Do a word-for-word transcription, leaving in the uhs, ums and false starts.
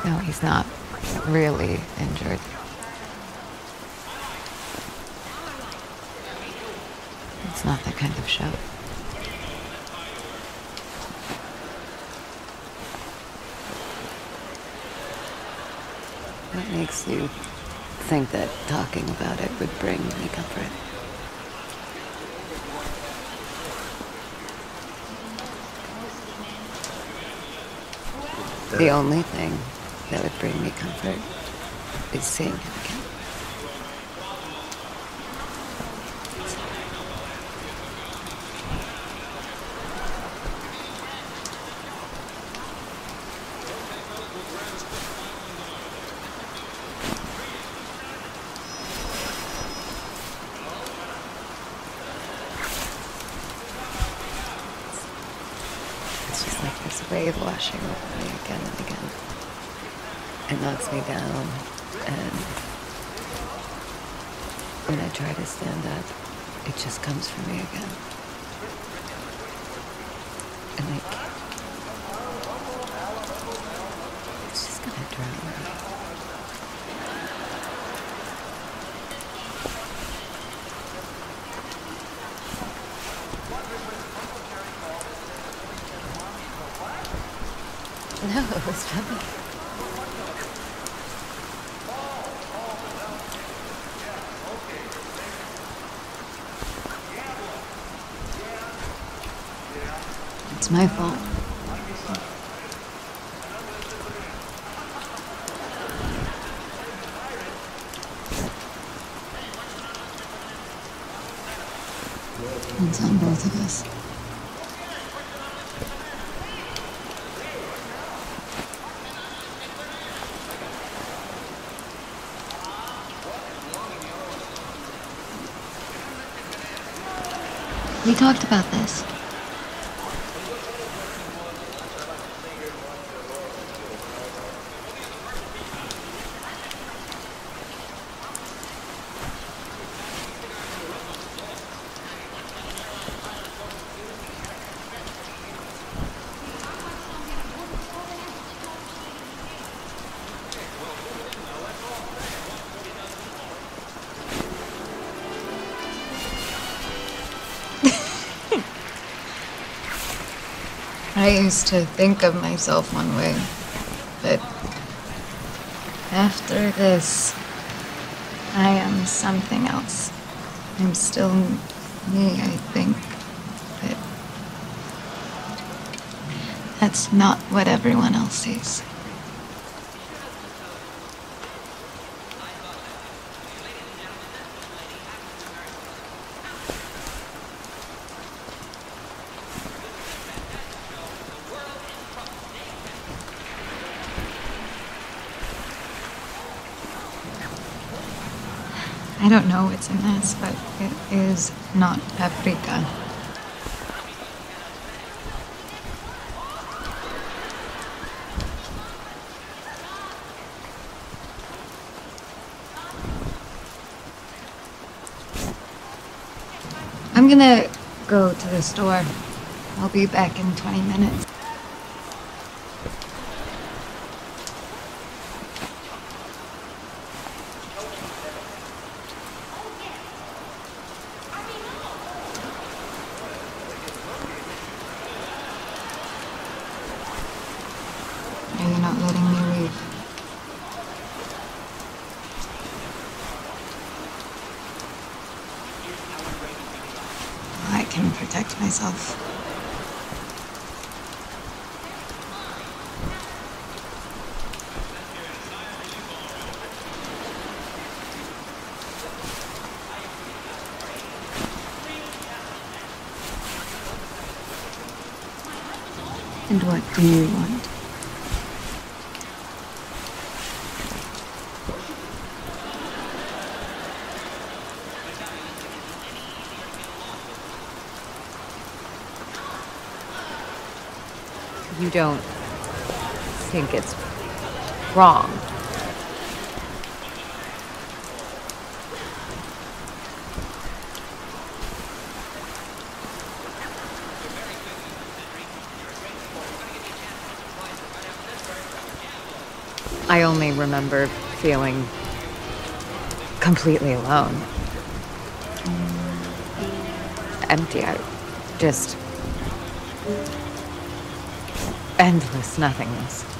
No, he's not really injured. It's not that kind of show. What makes you think that talking about it would bring me comfort? The only thing that would bring me comfort is seeing him again. It's just like this wave washing over me again and again. It knocks me down, and when I try to stand up, it just comes for me again. And I can't. It's just gonna drown me. No, it was funny. It's my fault. It's on both of us. We talked about this. I used to think of myself one way, but after this, I am something else. I'm still me, I think, but that's not what everyone else sees. I don't know what's in this, but it is not paprika. I'm gonna go to the store. I'll be back in twenty minutes. Are you not letting me leave? I can protect myself. And what do you want? You don't think it's wrong? I only remember feeling completely alone. Empty. I just... endless nothingness.